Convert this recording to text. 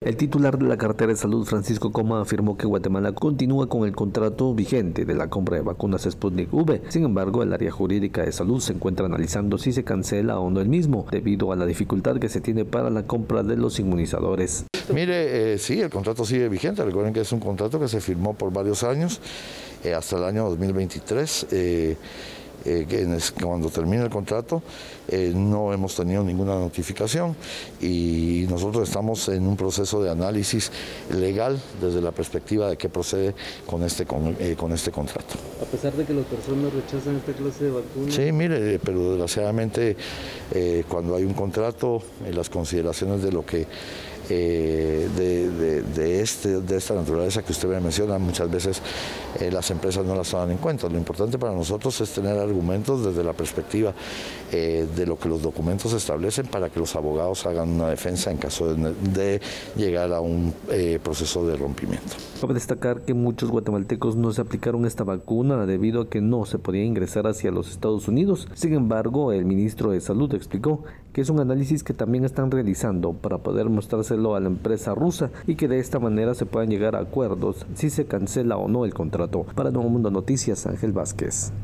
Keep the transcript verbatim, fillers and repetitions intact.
El titular de la cartera de salud, Francisco Coma, afirmó que Guatemala continúa con el contrato vigente de la compra de vacunas Sputnik V. Sin embargo, el área jurídica de salud se encuentra analizando si se cancela o no el mismo, debido a la dificultad que se tiene para la compra de los inmunizadores. Mire, eh, sí, el contrato sigue vigente. Recuerden que es un contrato que se firmó por varios años, eh, hasta el año dos mil veintitrés. Eh, Eh, que cuando termine el contrato eh, no hemos tenido ninguna notificación y nosotros estamos en un proceso de análisis legal desde la perspectiva de qué procede con este, con, eh, con este contrato. A pesar de que las personas rechazan esta clase de vacunas. Sí, mire, pero desgraciadamente eh, cuando hay un contrato, en las consideraciones de lo que Eh, de, de, de, este, de esta naturaleza que usted me menciona, muchas veces eh, las empresas no las toman en cuenta. Lo importante para nosotros es tener argumentos desde la perspectiva eh, de lo que los documentos establecen para que los abogados hagan una defensa en caso de, de llegar a un eh, proceso de rompimiento. Cabe destacar que muchos guatemaltecos no se aplicaron esta vacuna debido a que no se podía ingresar hacia los Estados Unidos. Sin embargo, el ministro de Salud explicó que es un análisis que también están realizando para poder mostrárselo a la empresa rusa y que de esta manera se puedan llegar a acuerdos si se cancela o no el contrato. Para Nuevo Mundo Noticias, Ángel Vázquez.